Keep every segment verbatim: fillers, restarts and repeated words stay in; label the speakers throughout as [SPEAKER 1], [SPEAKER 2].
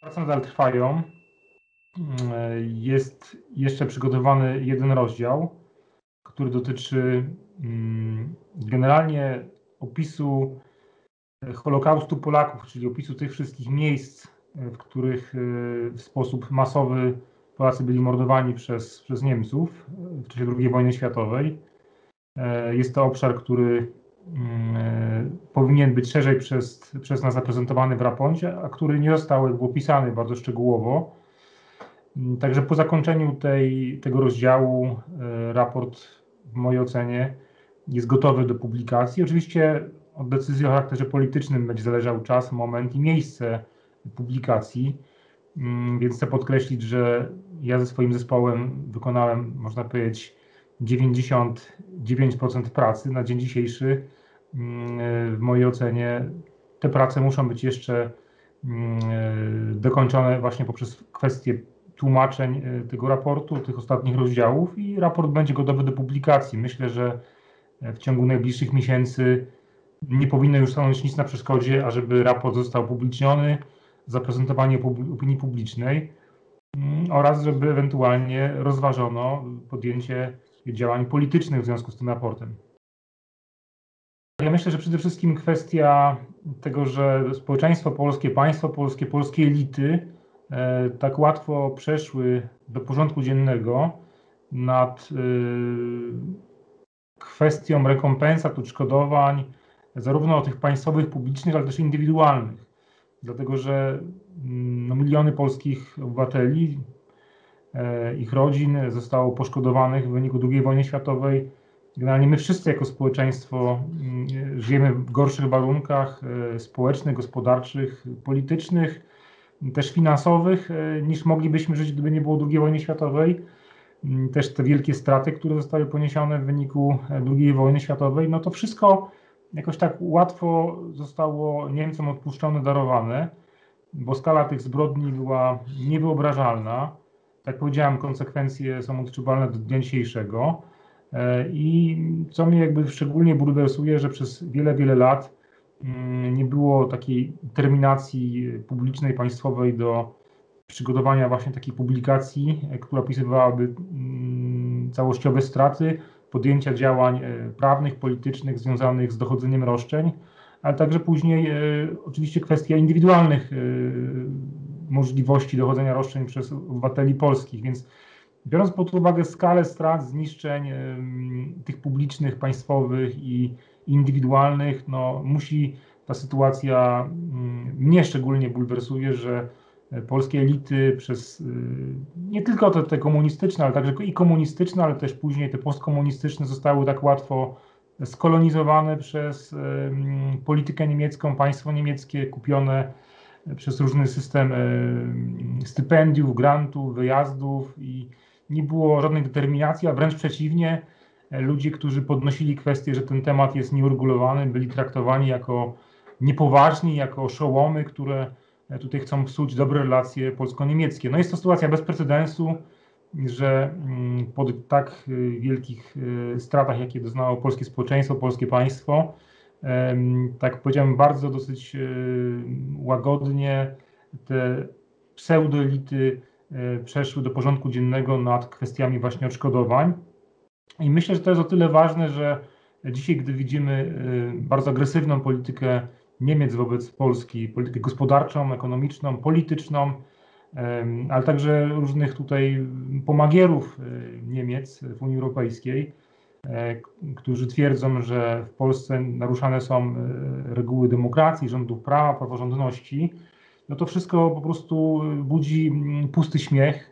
[SPEAKER 1] Prace nadal trwają. Jest jeszcze przygotowany jeden rozdział, który dotyczy generalnie opisu Holokaustu Polaków, czyli opisu tych wszystkich miejsc, w których w sposób masowy Polacy byli mordowani przez, przez Niemców w czasie drugiej wojny światowej. Jest to obszar, który powinien być szerzej przez, przez nas zaprezentowany w raporcie, a który nie został opisany bardzo szczegółowo. Także po zakończeniu tej, tego rozdziału raport w mojej ocenie jest gotowy do publikacji. Oczywiście od decyzji o charakterze politycznym będzie zależał czas, moment i miejsce publikacji, więc chcę podkreślić, że ja ze swoim zespołem wykonałem, można powiedzieć, dziewięćdziesiąt dziewięć procent pracy. Na dzień dzisiejszy w mojej ocenie te prace muszą być jeszcze dokończone właśnie poprzez kwestię tłumaczeń tego raportu, tych ostatnich rozdziałów i raport będzie gotowy do publikacji. Myślę, że w ciągu najbliższych miesięcy nie powinno już stanąć nic na przeszkodzie, ażeby raport został upubliczniony, zaprezentowany opinii publicznej oraz żeby ewentualnie rozważono podjęcie działań politycznych w związku z tym raportem. Ja myślę, że przede wszystkim kwestia tego, że społeczeństwo polskie, państwo polskie, polskie elity e, tak łatwo przeszły do porządku dziennego nad e, kwestią rekompensat, odszkodowań, zarówno tych państwowych, publicznych, ale też indywidualnych. Dlatego, że no, miliony polskich obywateli, e, ich rodzin zostało poszkodowanych w wyniku drugiej wojny światowej. Generalnie my wszyscy jako społeczeństwo żyjemy w gorszych warunkach społecznych, gospodarczych, politycznych, też finansowych, niż moglibyśmy żyć, gdyby nie było drugiej wojny światowej. Też te wielkie straty, które zostały poniesione w wyniku drugiej wojny światowej, no to wszystko jakoś tak łatwo zostało Niemcom odpuszczone, darowane, bo skala tych zbrodni była niewyobrażalna. Tak powiedziałem, konsekwencje są odczuwalne do dnia dzisiejszego. I co mnie jakby szczególnie bulwersuje, że przez wiele, wiele lat nie było takiej determinacji publicznej, państwowej do przygotowania właśnie takiej publikacji, która opisywałaby całościowe straty, podjęcia działań prawnych, politycznych związanych z dochodzeniem roszczeń, ale także później oczywiście kwestia indywidualnych możliwości dochodzenia roszczeń przez obywateli polskich, więc biorąc pod uwagę skalę strat, zniszczeń y, tych publicznych, państwowych i indywidualnych, no, musi ta sytuacja y, mnie szczególnie bulwersuje, że polskie elity przez y, nie tylko te, te komunistyczne, ale także i komunistyczne, ale też później te postkomunistyczne zostały tak łatwo skolonizowane przez y, politykę niemiecką, państwo niemieckie, kupione przez różny system y, stypendiów, grantów, wyjazdów i nie było żadnej determinacji, a wręcz przeciwnie, ludzie, którzy podnosili kwestię, że ten temat jest nieuregulowany, byli traktowani jako niepoważni, jako oszołomy, które tutaj chcą psuć dobre relacje polsko-niemieckie. No jest to sytuacja bez precedensu, że po tak wielkich stratach, jakie doznało polskie społeczeństwo, polskie państwo, tak powiedziałem, bardzo dosyć łagodnie te pseudoelity przeszły do porządku dziennego nad kwestiami właśnie odszkodowań. I myślę, że to jest o tyle ważne, że dzisiaj, gdy widzimy bardzo agresywną politykę Niemiec wobec Polski, politykę gospodarczą, ekonomiczną, polityczną, ale także różnych tutaj pomagierów Niemiec w Unii Europejskiej, którzy twierdzą, że w Polsce naruszane są reguły demokracji, rządów prawa, praworządności, no to wszystko po prostu budzi pusty śmiech,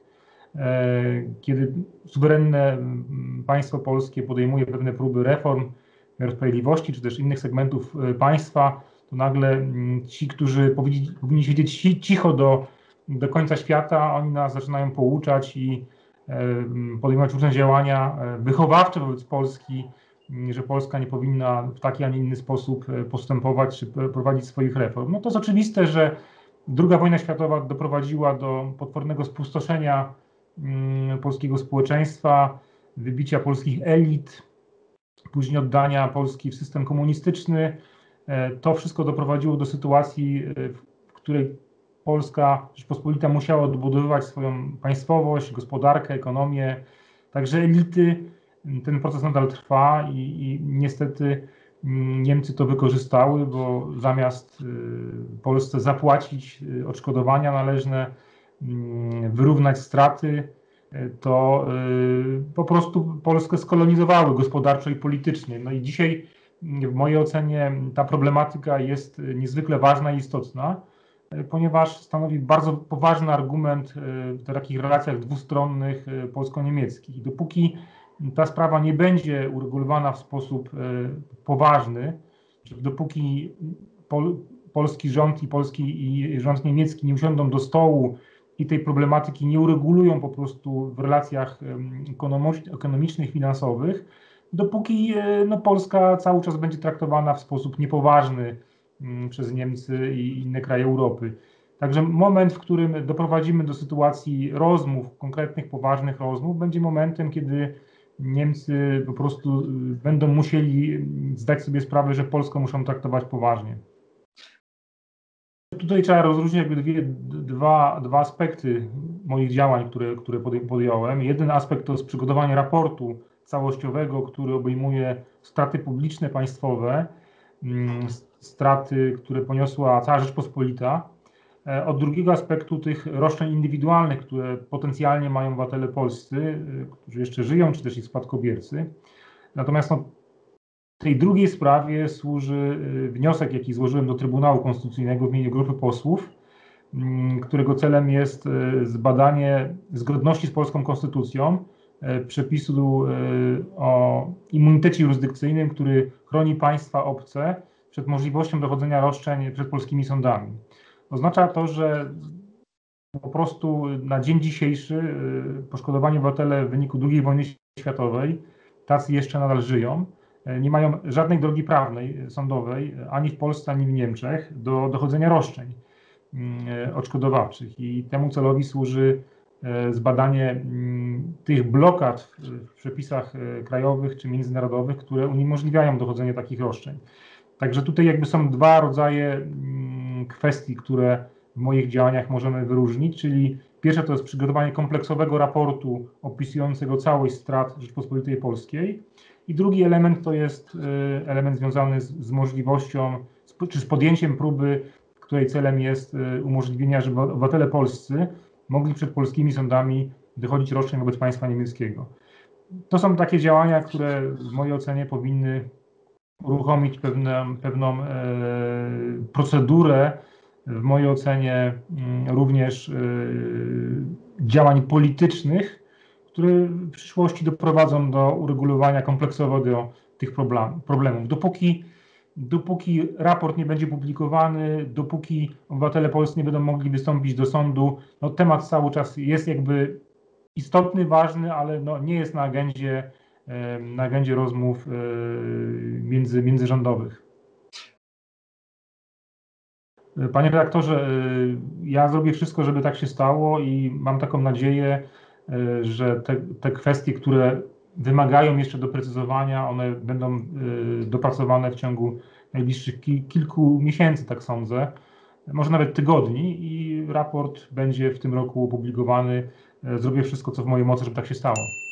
[SPEAKER 1] kiedy suwerenne państwo polskie podejmuje pewne próby reform, wymiaru sprawiedliwości, czy też innych segmentów państwa, to nagle ci, którzy powinni, powinni siedzieć cicho do, do końca świata, oni nas zaczynają pouczać i podejmować różne działania wychowawcze wobec Polski, że Polska nie powinna w taki, a nie inny sposób postępować, czy prowadzić swoich reform. No to jest oczywiste, że druga wojna światowa doprowadziła do potwornego spustoszenia polskiego społeczeństwa, wybicia polskich elit, później oddania Polski w system komunistyczny. To wszystko doprowadziło do sytuacji, w której Polska Rzeczpospolita musiała odbudowywać swoją państwowość, gospodarkę, ekonomię, także elity. Ten proces nadal trwa i, i niestety Niemcy to wykorzystały, bo zamiast Polsce zapłacić odszkodowania należne, wyrównać straty, to po prostu Polskę skolonizowały gospodarczo i politycznie. No i dzisiaj w mojej ocenie ta problematyka jest niezwykle ważna i istotna, ponieważ stanowi bardzo poważny argument w takich relacjach dwustronnych polsko-niemieckich. I dopóki ta sprawa nie będzie uregulowana w sposób poważny, dopóki pol, polski rząd i polski i rząd niemiecki nie usiądą do stołu i tej problematyki nie uregulują po prostu w relacjach ekonomicznych, finansowych, dopóki no, Polska cały czas będzie traktowana w sposób niepoważny przez Niemcy i inne kraje Europy. Także moment, w którym doprowadzimy do sytuacji rozmów, konkretnych, poważnych rozmów, będzie momentem, kiedy Niemcy po prostu będą musieli zdać sobie sprawę, że Polskę muszą traktować poważnie. Tutaj trzeba rozróżnić jakby dwie, dwa, dwa aspekty moich działań, które, które podjąłem. Jeden aspekt to jest przygotowanie raportu całościowego, który obejmuje straty publiczne państwowe, straty, które poniosła cała Rzeczpospolita. Od drugiego aspektu tych roszczeń indywidualnych, które potencjalnie mają obywatele polscy, którzy jeszcze żyją, czy też ich spadkobiercy. Natomiast no, tej drugiej sprawie służy wniosek, jaki złożyłem do Trybunału Konstytucyjnego w imieniu grupy posłów, którego celem jest zbadanie zgodności z polską konstytucją przepisu o immunitecie jurysdykcyjnym, który chroni państwa obce przed możliwością dochodzenia roszczeń przed polskimi sądami. Oznacza to, że po prostu na dzień dzisiejszy poszkodowani obywatele w wyniku drugiej wojny światowej, tacy jeszcze nadal żyją, nie mają żadnej drogi prawnej, sądowej, ani w Polsce, ani w Niemczech, do dochodzenia roszczeń odszkodowawczych. I temu celowi służy zbadanie tych blokad w przepisach krajowych czy międzynarodowych, które uniemożliwiają dochodzenie takich roszczeń. Także tutaj jakby są dwa rodzaje kwestii, które w moich działaniach możemy wyróżnić, czyli pierwsze to jest przygotowanie kompleksowego raportu opisującego całość strat Rzeczypospolitej Polskiej i drugi element to jest element związany z, z możliwością, czy z podjęciem próby, której celem jest umożliwienie, żeby obywatele polscy mogli przed polskimi sądami dochodzić roszczeń wobec państwa niemieckiego. To są takie działania, które w mojej ocenie powinny uruchomić pewne, pewną e, procedurę, w mojej ocenie również e, działań politycznych, które w przyszłości doprowadzą do uregulowania kompleksowego tych problem, problemów. Dopóki, dopóki raport nie będzie publikowany, dopóki obywatele polscy nie będą mogli wystąpić do sądu, no temat cały czas jest jakby istotny, ważny, ale no nie jest na agendzie na agendzie rozmów między, międzyrządowych. Panie redaktorze, ja zrobię wszystko, żeby tak się stało i mam taką nadzieję, że te, te kwestie, które wymagają jeszcze doprecyzowania, one będą dopracowane w ciągu najbliższych kilku miesięcy, tak sądzę, może nawet tygodni i raport będzie w tym roku opublikowany. Zrobię wszystko, co w mojej mocy, żeby tak się stało.